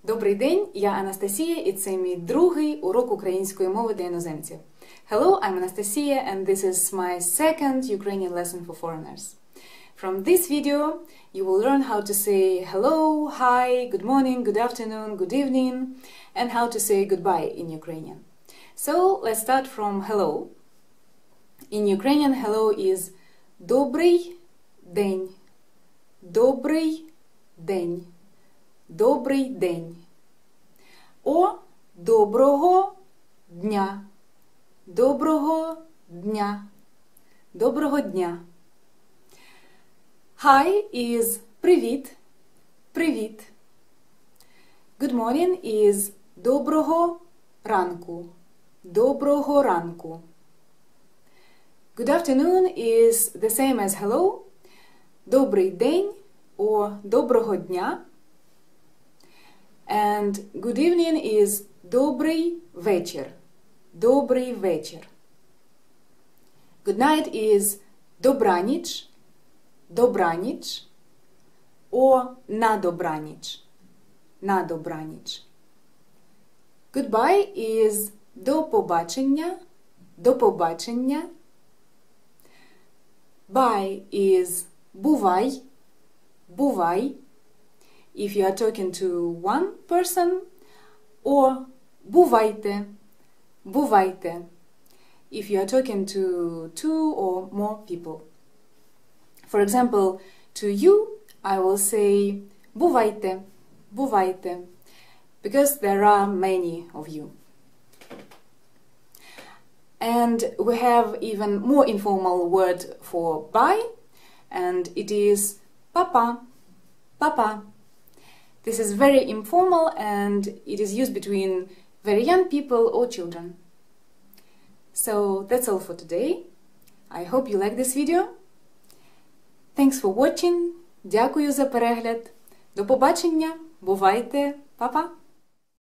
Добрий день, я Анастасія, і це мій другий урок української мови для іноземців. Hello, I'm Anastasia, and this is my second Ukrainian lesson for foreigners. From this video, you will learn how to say hello, hi, good morning, good afternoon, good evening, and how to say goodbye in Ukrainian. So, let's start from hello. In Ukrainian, hello is добрий день, добрий день. Добрий день. О, доброго дня. Доброго дня. Доброго дня. Hi is привіт. Привіт. Good morning is доброго ранку. Доброго ранку. Good afternoon is the same as hello. Добрий день or доброго дня. And good evening is добрий вечір. Добрий вечір. Good night is добраніч. Добраніч. Or на добраніч. На добраніч. Goodbye is до побачення. До побачення. Bye is бувай. Бувай. If you are talking to one person, or бувайте, бувайте, if you are talking to two or more people. For example, to you, I will say бувайте, бувайте, because there are many of you. And we have even more informal word for bye, and it is papa, papa. This is very informal and it is used between very young people or children. So that's all for today. I hope you like this video. Thanks for watching. Дякую за перегляд. До побачення. Бувайте. Па-па.